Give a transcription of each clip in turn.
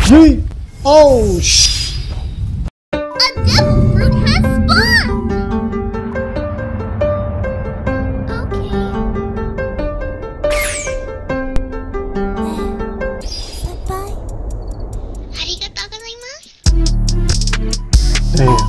Yeet! Oh, sh! A devil fruit has spawned! Okay. Bye-bye. Arigatou gozaimasu. Damn.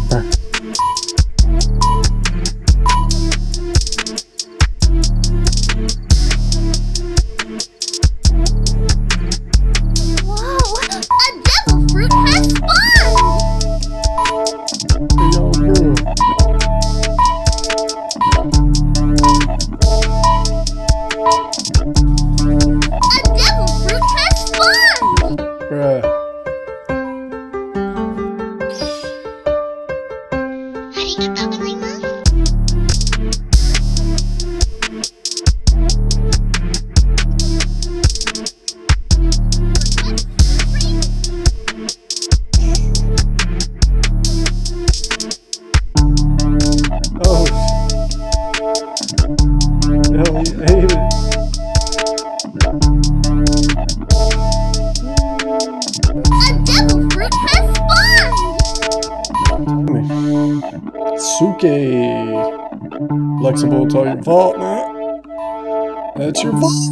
Suke. Flexible, it's all your fault, man. That's your fault.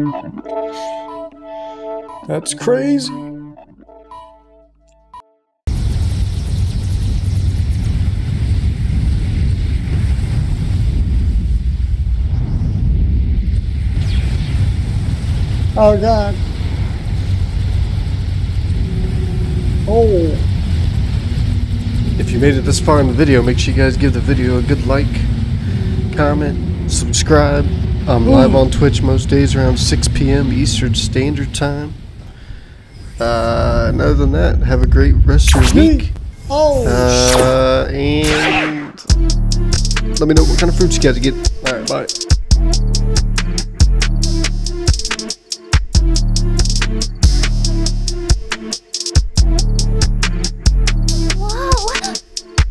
That's crazy. Oh God. Oh. If you made it this far in the video, make sure you guys give the video a good like, comment, subscribe. I'm live on Twitch most days around 6 p.m. Eastern Standard Time. And other than that, have a great rest of your week. And let me know what kind of fruits you guys get. Alright, bye.